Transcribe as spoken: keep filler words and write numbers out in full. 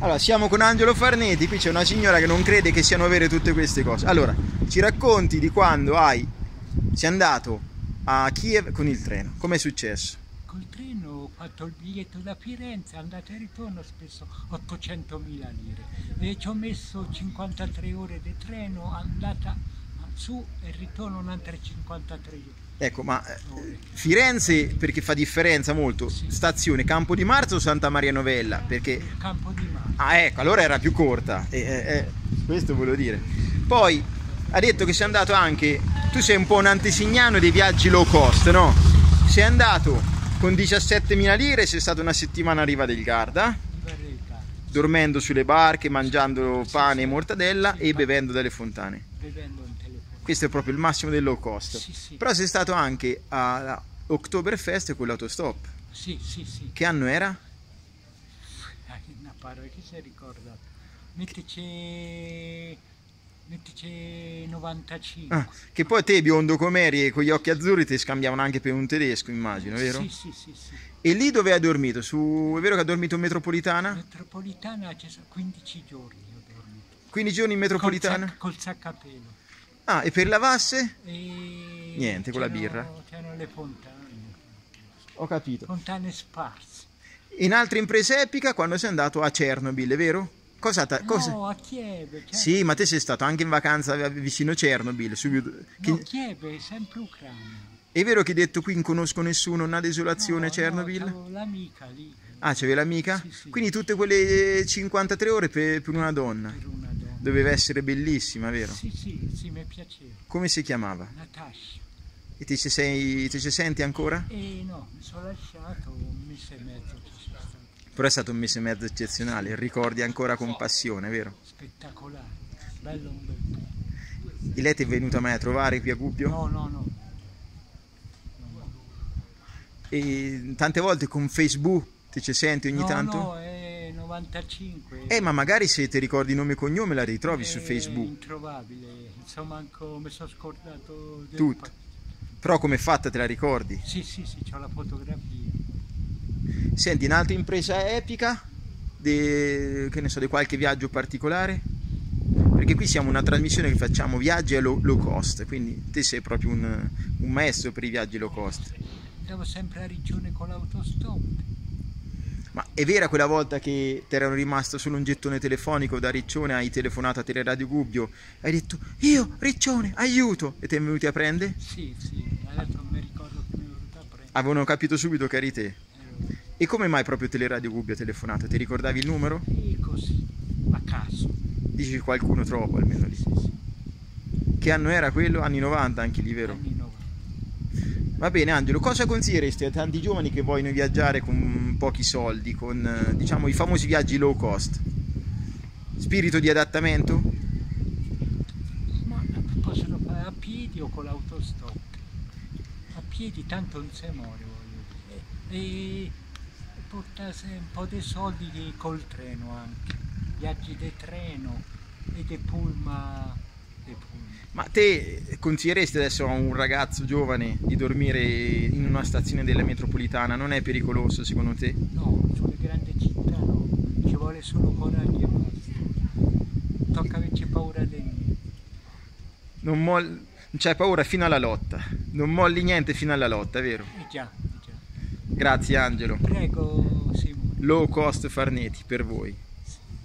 Allora, siamo con Angelo Farneti, qui c'è una signora che non crede che siano vere tutte queste cose. Allora, ci racconti di quando hai, sei andato a Kiev con il treno, com'è successo? Col treno ho fatto il biglietto da Firenze, andata e ritorno, ho speso ottocentomila lire e ci ho messo cinquantatré ore di treno, andata su e ritorno un'altra cinquantatré ore. Ecco, ma eh, Firenze, perché fa differenza molto, Sì. Stazione Campo di Marzo o Santa Maria Novella? Perché... Campo di Mare. Ah, ecco, allora era più corta, eh, eh, eh, questo volevo dire. Poi ha detto che sei andato anche, tu sei un po' un antesignano dei viaggi low cost, no? Sei andato con diciassettemila lire, sei stato una settimana a Riva del Garda, dormendo sulle barche, mangiando pane e mortadella e bevendo dalle fontane. Bevendo un telefono. Questo è proprio il massimo del low cost. Sì, sì. Però sei stato anche a Oktoberfest con l'autostop. Sì, sì, sì. Che anno era? Una parola che si è ricordato. Mettici... Mettici novantacinque. Ah, che poi te, biondo com'eri e con gli occhi azzurri, ti scambiavano anche per un tedesco, immagino, vero? Sì, sì, sì, sì. E lì dove hai dormito? Su... È vero che hai dormito in metropolitana? Metropolitana ci sono quindici giorni ho dormito. quindici giorni in metropolitana? Col, sac, col sacca-pelo. Ah, e per lavasse? E niente, con la birra. C'erano le fontane. Ho capito. Fontane sparse. In altre imprese epica quando sei andato a Chernobyl, è vero? Cosa no, cosa... a Kiev. Cioè... Sì, ma te sei stato anche in vacanza vicino a Chernobyl. Subito... No, che... Kiev è sempre Ucraina. È vero che hai detto qui non conosco nessuno, una desolazione no, a Chernobyl? No, c'avevo l'amica lì. Ah, c'avevi l'amica? Sì, sì. Quindi tutte quelle cinquantatré ore per, per una donna. Per una donna. Doveva essere bellissima, vero? Sì, sì, sì, mi piaceva. Come si chiamava? Natasha. E ti ci, sei, ti ci senti ancora? Eh no, mi sono lasciato un mese e mezzo ci sono stato. Però è stato un mese e mezzo eccezionale, ricordi ancora con passione, vero? Spettacolare, bello un bel po'. E lei ti è venuta mai a trovare qui a Gubbio? No, no, no. E tante volte con Facebook ti ci senti ogni no, tanto? No, è novantacinque. Eh, ma magari se ti ricordi nome e cognome la ritrovi è su Facebook. Introvabile, insomma, anche mi sono scordato del Tutto. Però come è fatta te la ricordi? Sì, sì, sì, c'ho la fotografia. Senti, un'altra impresa epica, di, che ne so, di qualche viaggio particolare? Perché qui siamo una trasmissione che facciamo viaggi a low, low cost, quindi te sei proprio un, un maestro per i viaggi low cost. Andavo sempre a Riccione con l'autostop. Ma è vera quella volta che ti erano rimasto solo un gettone telefonico da Riccione, hai telefonato a Teleradio Gubbio, hai detto io Riccione aiuto e ti è venuti a prendere? Sì, sì, adesso non mi ricordo che mi è venuto a prendere. Avevano capito subito che eri te. Eh, E come mai proprio Teleradio Gubbio ha telefonato? Ti ricordavi il numero? E così, a caso. Dici qualcuno troppo almeno lì. Sì, sì. Che anno era quello? Anni novanta anche lì, vero? Anni novanta. Va bene Angelo, cosa consiglieresti a tanti giovani che vogliono viaggiare con pochi soldi, con diciamo i famosi viaggi low cost? Spirito di adattamento? Ma possono fare a piedi o con l'autostop. A piedi tanto non si muore, voglio dire. E portarsi un po' di soldi col treno anche. Viaggi di treno e di pullman. pullman. Ma te consiglieresti adesso a un ragazzo giovane di dormire in una stazione della metropolitana? Non è pericoloso secondo te? No, sulle grandi città no, ci vuole solo coraggio e basta. Tocca averci paura di niente. Non molli, c'hai paura fino alla lotta, non molli niente fino alla lotta, vero? Eh già, eh già. Grazie Angelo. Prego Simone. Low cost Farneti per voi. Sì.